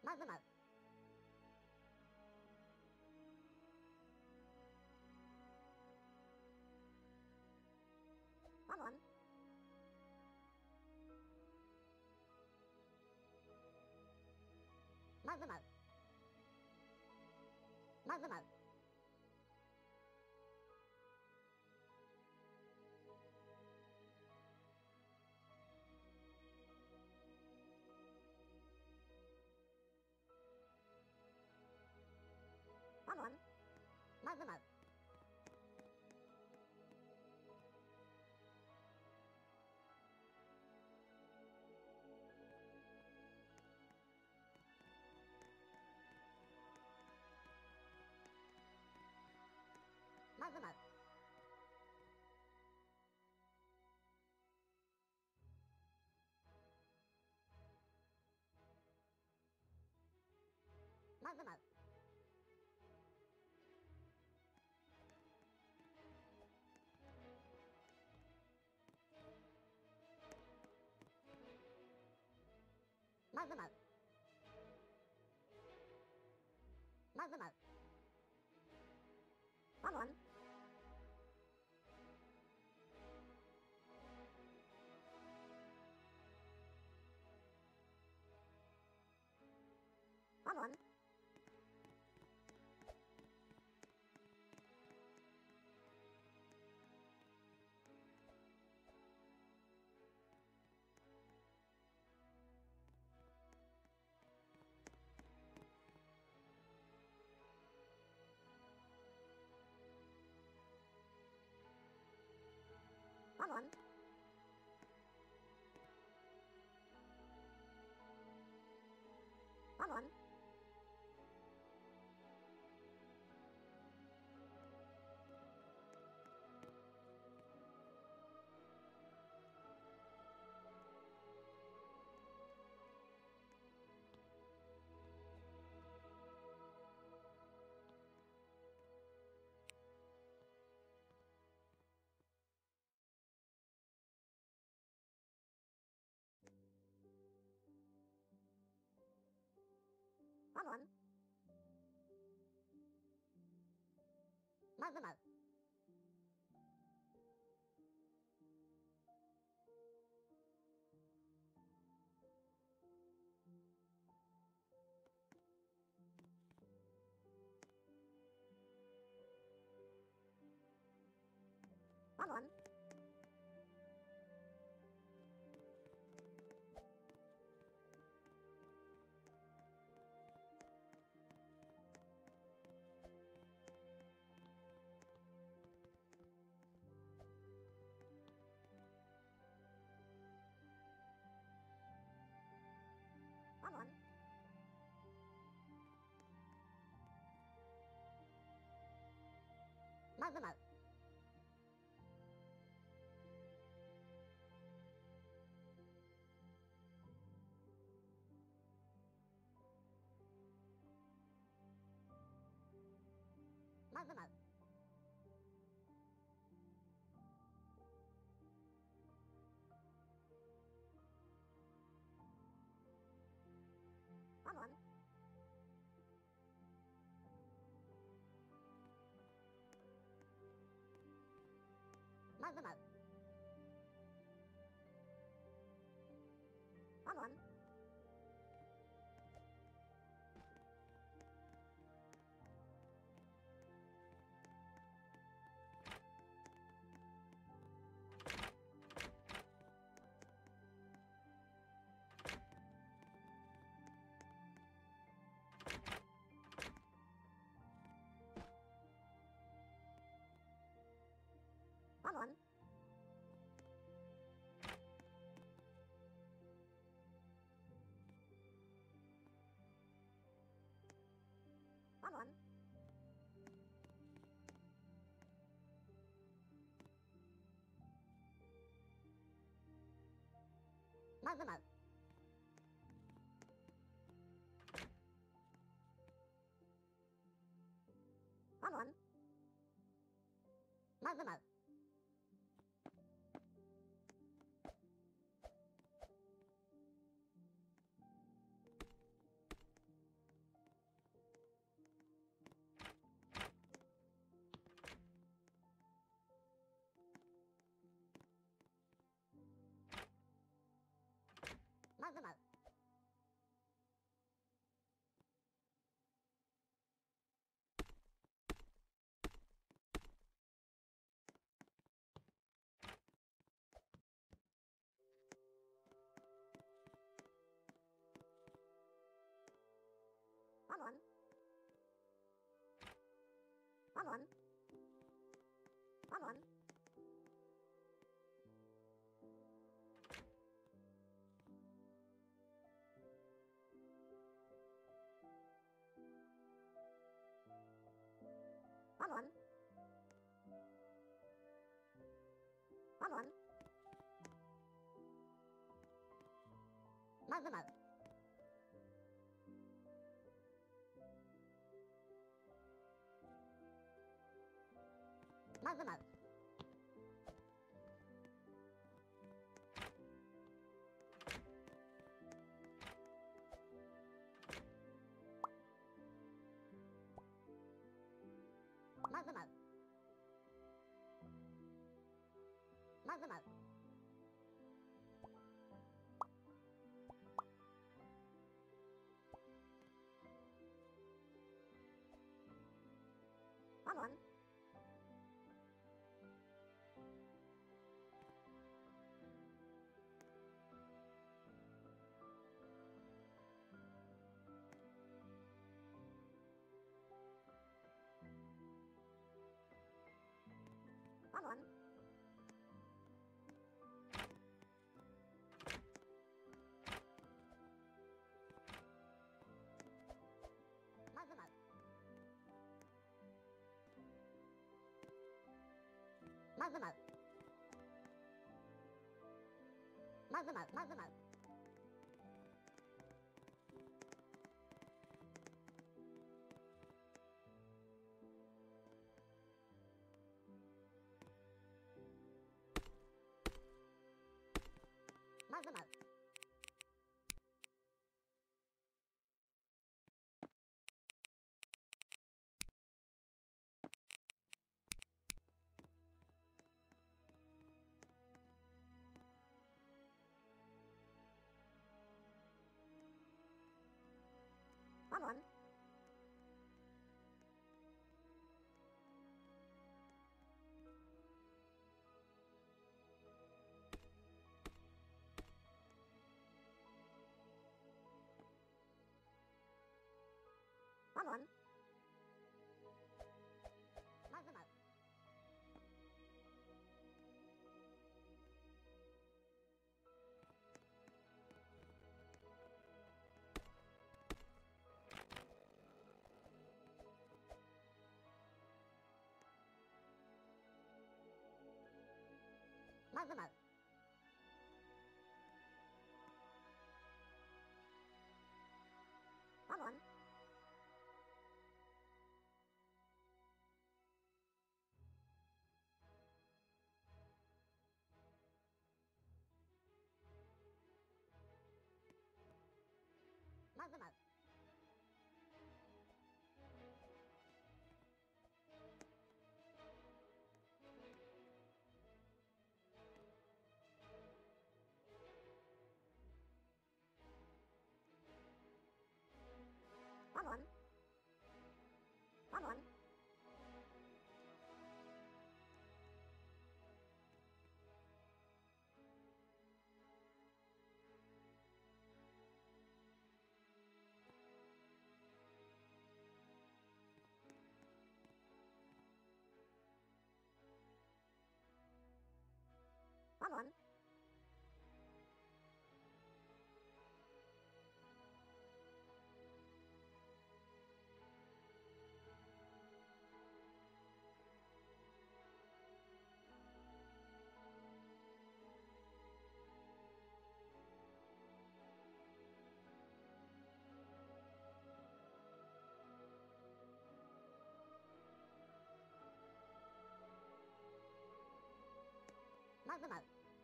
まずまう。ワンワン。まずまう。まずまう。ワンワン。まずまう。まずまう。まずまう。まずまう。まずまう。ワンワン。ワンワン。ワンワン。ワンワン。ワンワン。まずまう。ワンワン。ワンワン。まずまう。まずまう。ワンワン。まずまう。ワンワン。ワンワン。ワンワン。まずまう。ワンワン。まずまう。 One. Mug. Mug. Mug. Mug. Mug. Mug. Mug. Mug. One. One. Mug. Mug. Mug. Mug. Mug. Mug. Mug. Mug. Mug. Mug. One. One. Mug. Mug. Mug. Mug. One. Mug. Mug. One. One. One. Mug. Mug.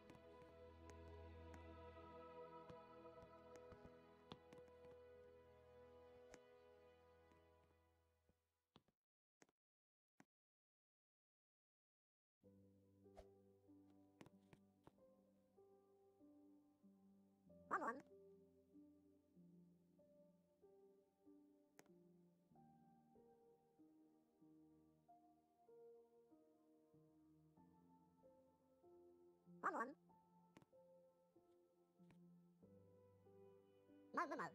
One. One. Mug. Mug.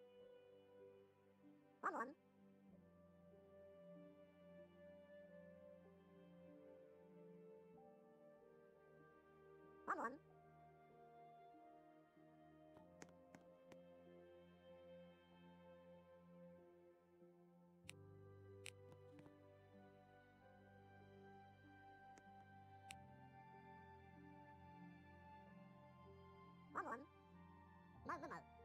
One. One. Mal.